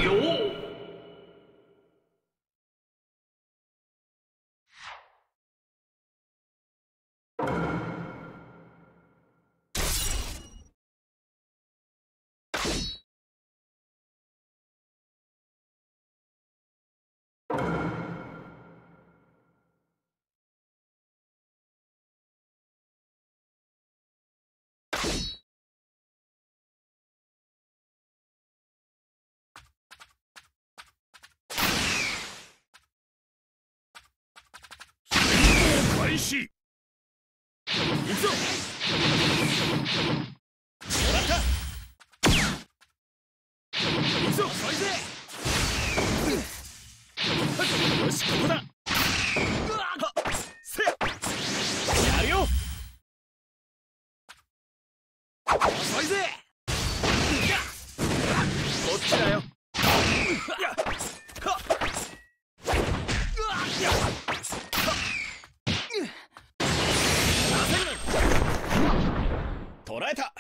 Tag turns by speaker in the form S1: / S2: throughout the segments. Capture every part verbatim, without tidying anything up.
S1: 開始。行くぞ。もらった。行くぞ。そいぜ。よし、ここだ。せやるよ。そいぜ。こっちだよ。捕らえた。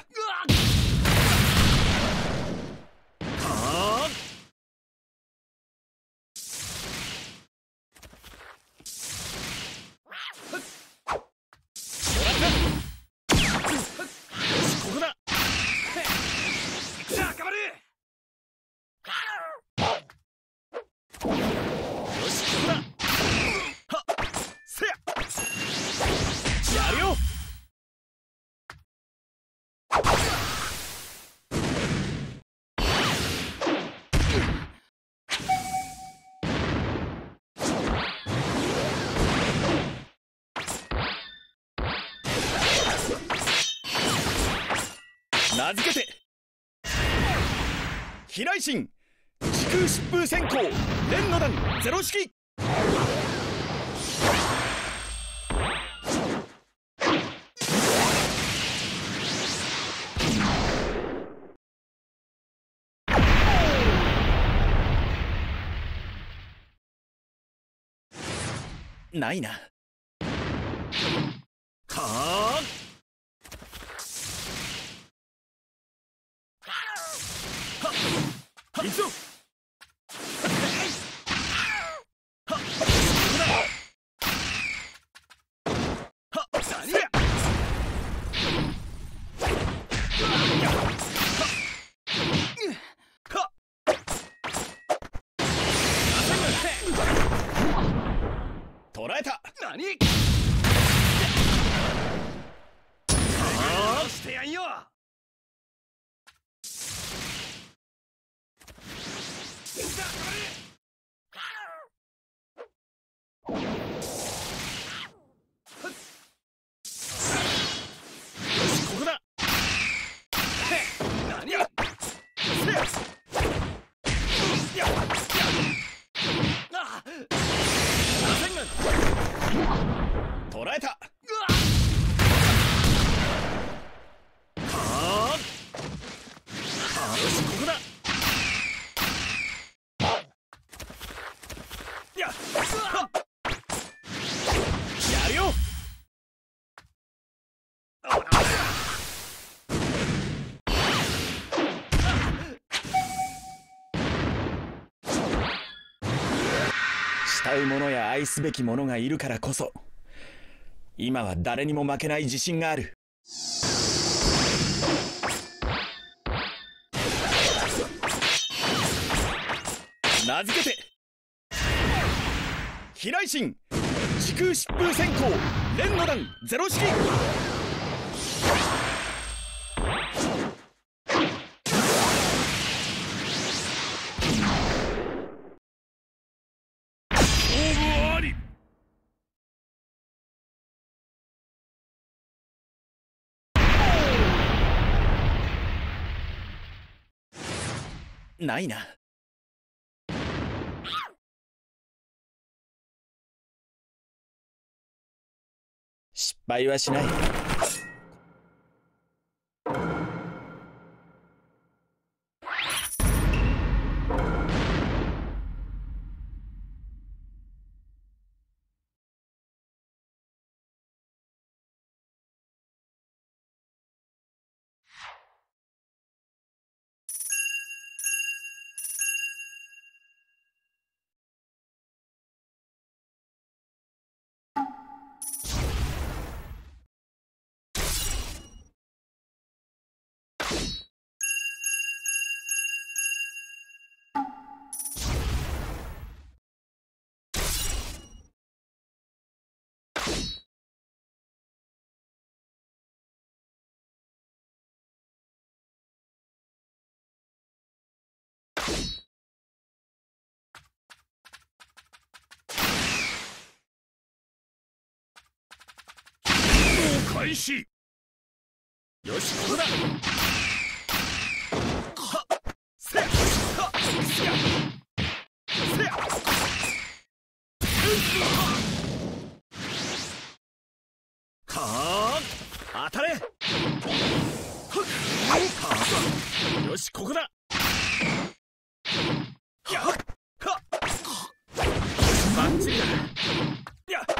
S1: 名付けて飛来神時空疾風閃光連の弾ゼロ式。ないな。はあ。行くぞ。捕らえた。何？ああ、してやんよ。捕らえた。はあ。よし、ここだ。ややるよ。慕う者や愛すべき者がいるからこそ今は誰にも負けない自信がある。名付けて飛来神時空疾風閃光連の弾ゼロ式。ないな。失敗はしない。
S2: 開始。よし、ここだ。はっせやはっせやせやかー当たれ。はっかーよし、ここだ。やっはっバッチリだ。やっはっ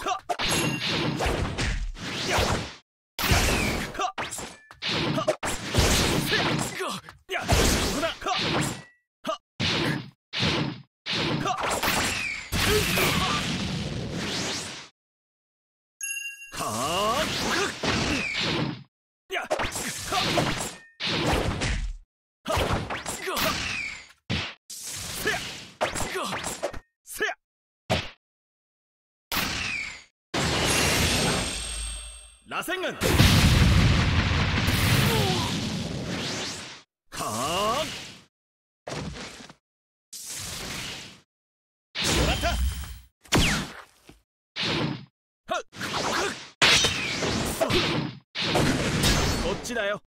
S2: やっはっはっせややっここだ。はっはっはっはあやっはっはっせやせや螺旋丸。かーもらった。はっこっちだよ。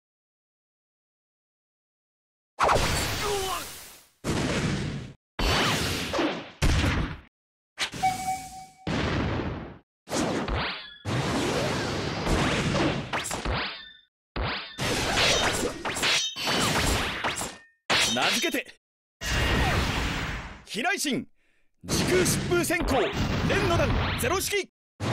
S2: 名付けて飛来神時空疾風閃光連の弾ゼロ式。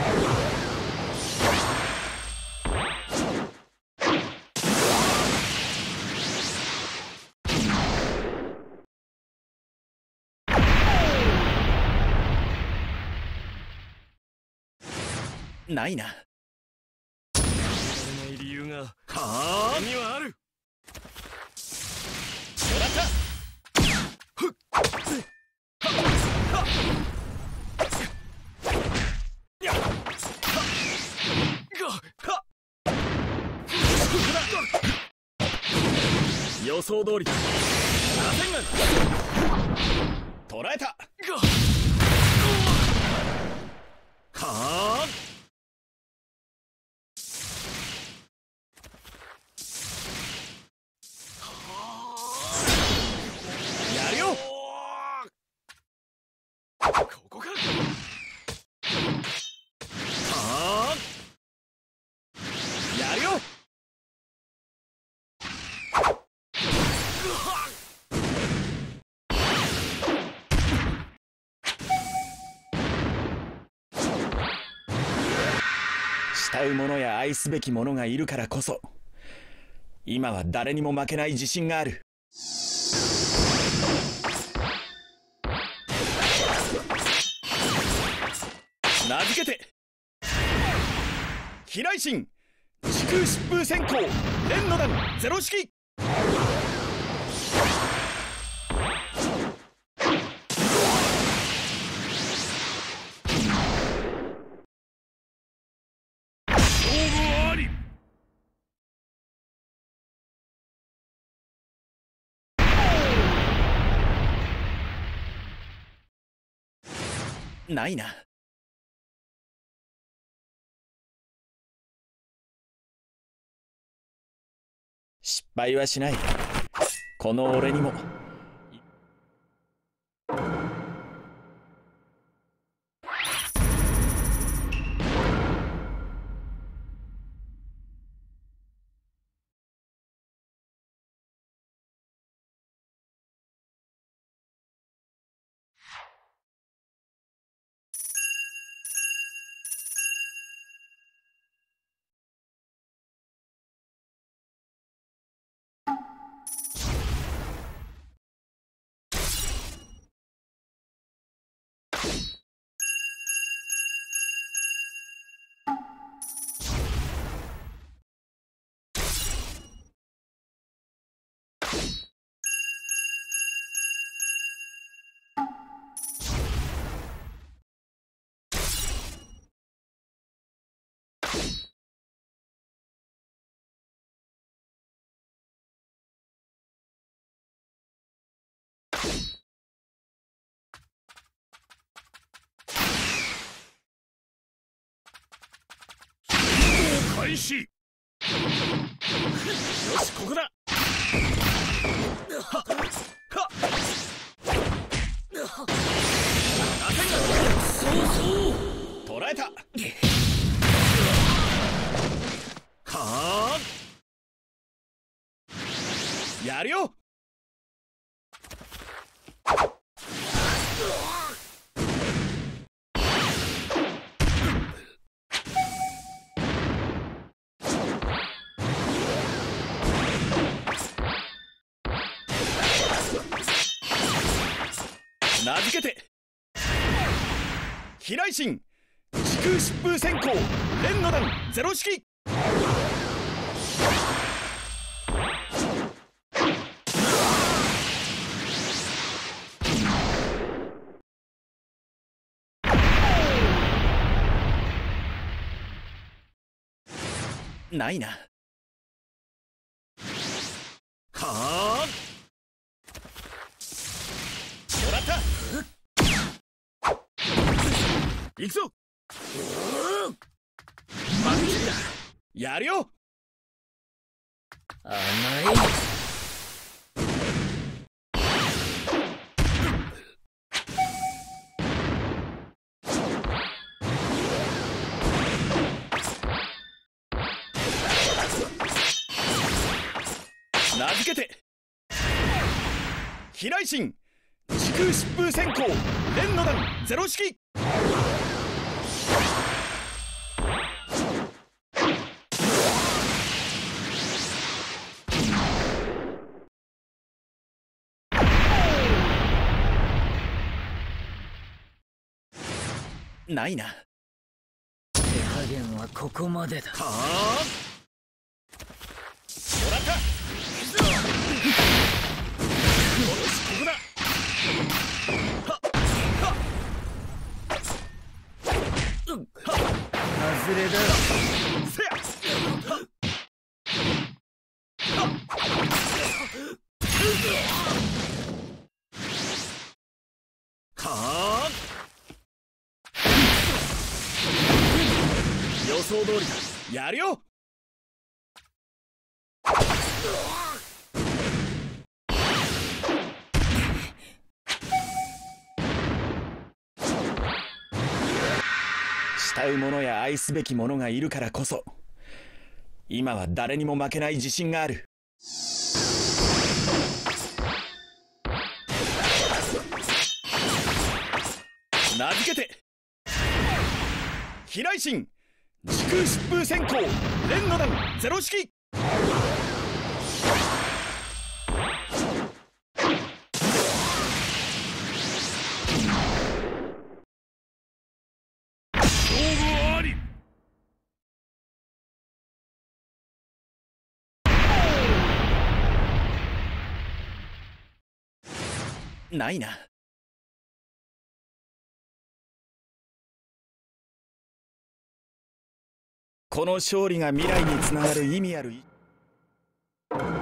S1: ないな。
S2: ない理由がはあにはある。もらった。ふっはっはっやっはっはっ予想通りだ。螺旋丸捉えた。かーやるよ。ここか。はあやるよ。
S1: 慕う者や愛すべき者がいるからこそ今は誰にも負けない自信がある。名付けて飛来神時空疾風閃光連の弾ゼロ式。ないな。失敗はしない。この俺にも。
S2: 開始。よし、ここだ。はっはっ
S1: そうそう捕らえた。
S2: は
S1: あやるよ。名付けて飛来神時空疾風閃光連の弾ゼロ式。ないな。
S2: はあ
S1: もらった。
S2: 行くぞ。
S1: マジだ。やるよ。
S3: 甘い。
S1: 名付けて飛来神時空疾風閃光連の弾ゼロ式。ないな。
S3: 手加減はここまでだ。
S2: はあ
S1: もらった。
S2: よし、ここだ。はっはっうんはっ
S3: 外れだ。
S2: せやはっはっはあ
S1: 予想通りだ。やるよ。慕う者や愛すべき者がいるからこそ今は誰にも負けない自信がある。名付けて飛来神時空疾風閃光連の弾ゼロ式。
S2: 勝負あり。
S1: ないな。この勝利が未来につながる意味ある。